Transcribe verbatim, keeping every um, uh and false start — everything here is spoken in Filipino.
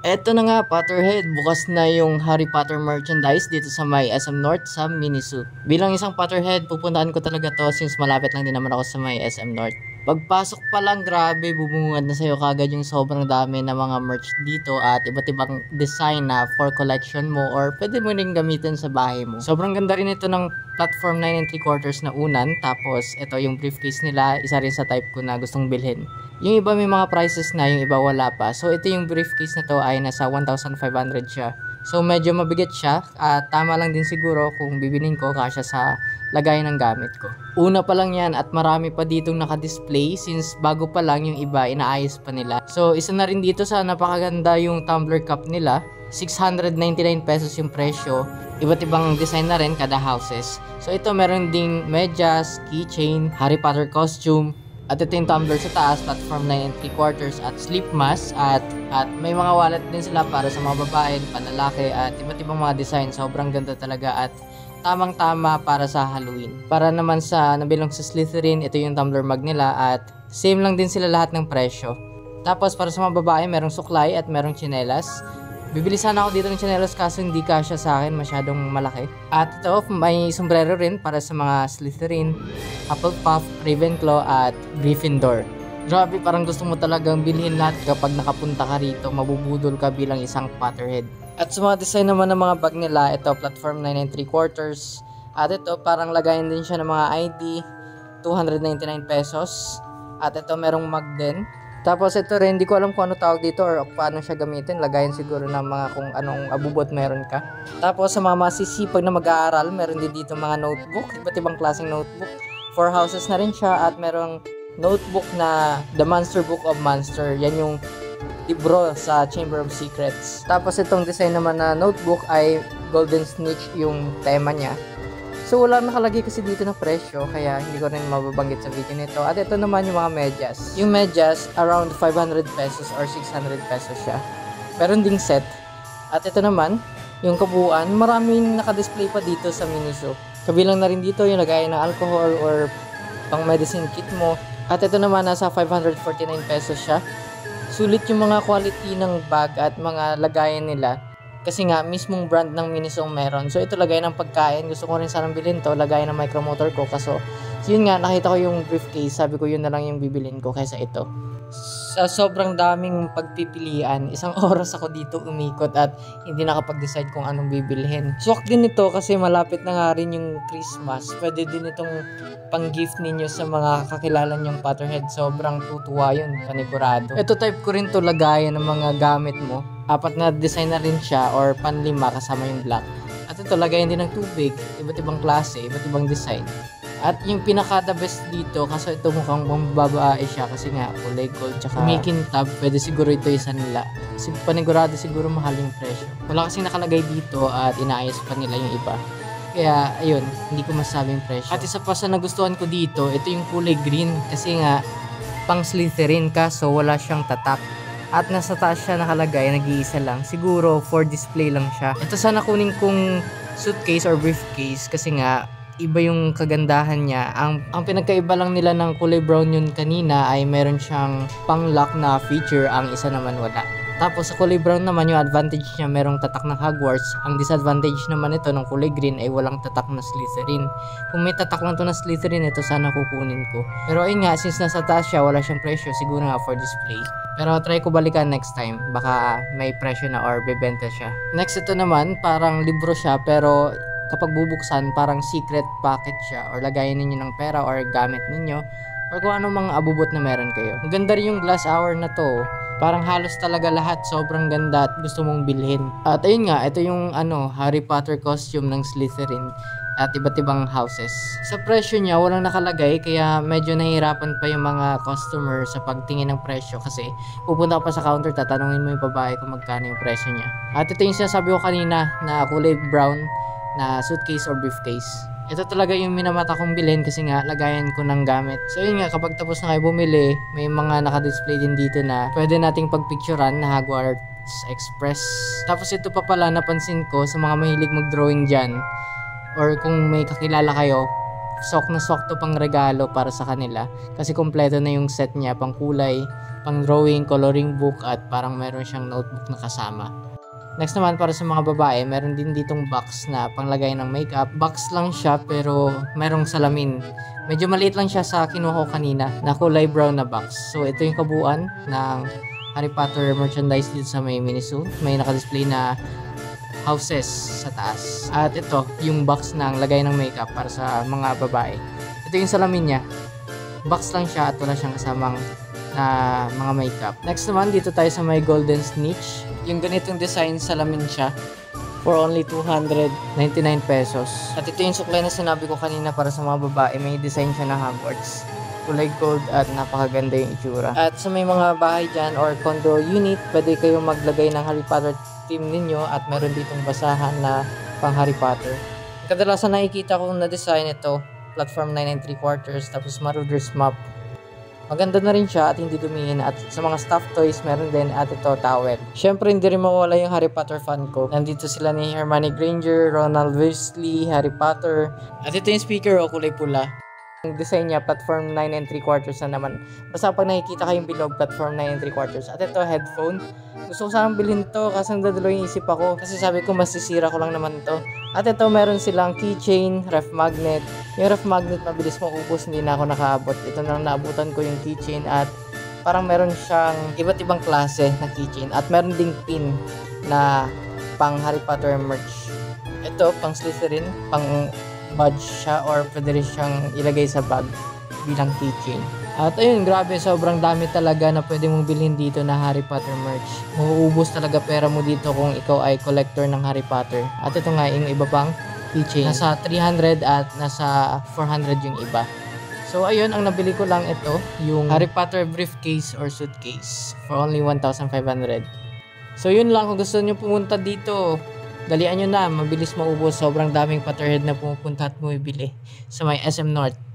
Eto na nga, Potterhead, bukas na yung Harry Potter merchandise dito sa may S M North sa Miniso. Bilang isang Potterhead, pupuntahan ko talaga to since malapit lang din naman ako sa may S M North. Pagpasok pa lang, grabe, bubungad na sa'yo kagad yung sobrang dami na mga merch dito at iba't ibang design na for collection mo or pwede mo rin gamitin sa bahay mo. Sobrang ganda rin ito ng platform nine and three quarters na unan, tapos ito yung briefcase nila, isa rin sa type ko na gustong bilhin. Yung iba may mga prices na, yung iba wala pa. So ito yung briefcase na to ay nasa one thousand five hundred siya. So medyo mabigat siya at tama lang din siguro kung bibilin ko kasya sa lagay ng gamit ko. Una pa lang yan at marami pa ditong naka-display since bago pa lang, yung iba inaayos pa nila. So isa na rin dito sa napakaganda yung tumbler cup nila. six hundred ninety-nine pesos yung presyo. Iba't ibang design na rin kada houses. So ito meron ding medyas, keychain, Harry Potter costume. At ito yung tumbler sa taas, platform nine and three quarters at sleep mask at at may mga wallet din sila para sa mga babae, panlalaki at iba't ibang mga design. Sobrang ganda talaga at tamang-tama para sa Halloween. Para naman sa nabilang sa Slytherin, ito yung tumbler mug nila at same lang din sila lahat ng presyo. Tapos para sa mga babae, merong suklay at merong tsinelas. Bibili sana ako dito ng tsinelas kaso hindi kasya sa akin, masyadong malaki. At ito, may sombrero rin para sa mga Slytherin, Hufflepuff, Ravenclaw at Gryffindor. Grabe, parang gusto mo talagang bilhin lahat kapag nakapunta ka rito, mabubudol ka bilang isang Potterhead. At sa mga design naman ng mga bag nila, ito platform nine and three quarters. At ito parang lagayan din siya ng mga I D, two hundred ninety-nine pesos. At ito merong mug din. Tapos ito rin, hindi ko alam kung ano tawag dito or paano siya gamitin. Lagayan siguro ng mga kung anong abubot meron ka. Tapos sa mga masisipag na mag-aaral, meron din dito mga notebook, iba't ibang klaseng notebook. Four houses na rin siya at merong notebook na The Monster Book of Monster. Yan yung libro sa Chamber of Secrets. Tapos itong design naman na notebook ay Golden Snitch yung tema niya. So wala nakalagay kasi dito na presyo kaya hindi ko rin mababanggit sa video nito. At ito naman yung mga medyas. Yung medyas around five hundred pesos or six hundred pesos siya. Meron ding set. At ito naman yung kabuuan, maraming naka-display pa dito sa Miniso. Kabilang na rin dito yung lagayan ng alcohol or pang medicine kit mo. At ito naman nasa five hundred forty-nine pesos siya. Sulit yung mga quality ng bag at mga lagayan nila. Kasi nga, mismong brand ng Miniso meron. So, ito lagay ng pagkain. Gusto ko rin sanang bilhin to. Lagay ng micromotor ko. Kaso, yun nga, nakita ko yung briefcase. Sabi ko, yun na lang yung bibilin ko kaysa ito. Sa sobrang daming pagpipilian, isang oras ako dito umikot at hindi nakapag-decide kung anong bibilhin. Swak din ito kasi malapit na nga rin yung Christmas. Pwede din itong pang-gift ninyo sa mga kakilala nyong Potterhead. Sobrang tutuwa yun, panigurado. Ito type ko rin to lagayan ng mga gamit mo. Apat na design na rin siya or panlima kasama yung black. At ito, lagayan din ng tubig, iba't ibang klase, iba't ibang design. At yung pinaka the best dito, kaso ito mukhang babae siya kasi nga kulay gold tsaka kumikintab, pwede siguro ito isa nila. Kasi panigurado siguro mahal yung presyo. Wala kasing nakalagay dito at inaayos pa nila yung iba. Kaya ayun, hindi ko masabing presyo. At isa pa sa nagustuhan ko dito, ito yung kulay green kasi nga pang Slytherin kaso wala siyang tatak. At nasa taas siya nakalagay, nag-iisa lang. Siguro for display lang siya. Ito sana kunin kong suitcase or briefcase kasi nga iba yung kagandahan niya. Ang, ang pinagkaiba lang nila ng kulay brown yun kanina ay meron siyang pang-lock na feature, ang isa naman wala. Tapos sa kulay brown naman yung advantage niya merong tatak ng Hogwarts. Ang disadvantage naman ito ng kulay green ay walang tatak na Slytherin. Kung may tatak lang to na Slytherin, ito sana kukunin ko. Pero ayun nga, since nasa taas siya, wala siyang presyo, siguro nga for display. Pero try ko balikan next time, baka may presyo na or bebenta siya. Next ito naman, parang libro siya pero kapag bubuksan, parang secret packet siya or lagayan ninyo ng pera or gamit ninyo or kung anong mga abubot na meron kayo. Maganda rin yung glass hour na to. Parang halos talaga lahat sobrang ganda at gusto mong bilhin. At ayun nga, ito yung ano, Harry Potter costume ng Slytherin at iba't ibang houses. Sa presyo niya, walang nakalagay kaya medyo nahihirapan pa yung mga customer sa pagtingin ng presyo kasi pupunta ka pa sa counter, tatanungin mo yung babae kung magkano yung presyo niya. At ito yung sinasabi ko kanina na kulay brown na suitcase or briefcase. Ito talaga yung minamata kong bilhin kasi nga lagayan ko ng gamit. So yun nga, kapag tapos na kayo bumili, may mga naka-display din dito na pwede nating pagpicturan na Hogwarts Express. Tapos ito pa pala napansin ko sa mga mahilig mag-drawing dyan or kung may kakilala kayo, sok na sok to pang regalo para sa kanila kasi kompleto na yung set niya, pang kulay, pang drawing, coloring book, at parang meron siyang notebook na kasama. Next naman, para sa mga babae, meron din ditong box na panglagay ng makeup. Box lang siya pero merong salamin. Medyo maliit lang siya sa kinuha ko kanina na kulay brown na box. So ito yung kabuuan ng Harry Potter merchandise dito sa may Miniso. May nakadisplay na houses sa taas. At ito, yung box ng lagay ng makeup para sa mga babae. Ito yung salamin niya. Box lang siya at wala siyang kasamang na mga makeup. Next naman, dito tayo sa may golden snitch. Yung ganitong design, salamin siya for only two hundred ninety-nine pesos. At ito yung suklay na sinabi ko kanina para sa mga babae. May design siya ng Hogwarts. Kulay gold at napakaganda yung itsura. At sa may mga bahay dyan or condo unit, pwede kayong maglagay ng Harry Potter theme ninyo at meron ditong basahan na pang Harry Potter. Kadalasan nakikita ko na design ito, platform nine and three quarters, tapos Marauder's Map. Maganda na rin siya at hindi dumihin. At sa mga stuffed toys, meron din at ito, towel. Syempre, hindi rin mawala yung Harry Potter fan ko. Nandito sila ni Hermione Granger, Ronald Weasley, Harry Potter. At ito yung speaker o kulay pula. Yung design niya, platform nine and three quarters na naman. Basta pag nakikita kayong bilog, platform nine and three quarters. At ito, headphone. Gusto ko sanang bilhin to kasi ang dadalo yung isip ako. Kasi sabi ko, masisira ko lang naman to. At ito, meron silang keychain, ref magnet. Yung ref magnet, mabilis maubos, hindi na ako nakaabot. Ito na naabutan ko yung keychain at parang meron siyang iba't ibang klase na keychain. At meron ding pin na pang Harry Potter merch. Ito, pang Slytherin, pang badge siya or pwede rin siyang ilagay sa bag bilang keychain. At ayun, grabe, sobrang dami talaga na pwede mong bilhin dito na Harry Potter merch. Mauubos talaga pera mo dito kung ikaw ay collector ng Harry Potter. At ito nga, yung iba pang keychain. Nasa three hundred at nasa four hundred yung iba. So ayun, ang nabili ko lang ito, yung Harry Potter briefcase or suitcase for only one thousand five hundred. So yun lang, kung gusto nyo pumunta dito, dalian nyo na, mabilis maubos. Sobrang daming Potterhead na pumupunta at bumibili sa may S M North.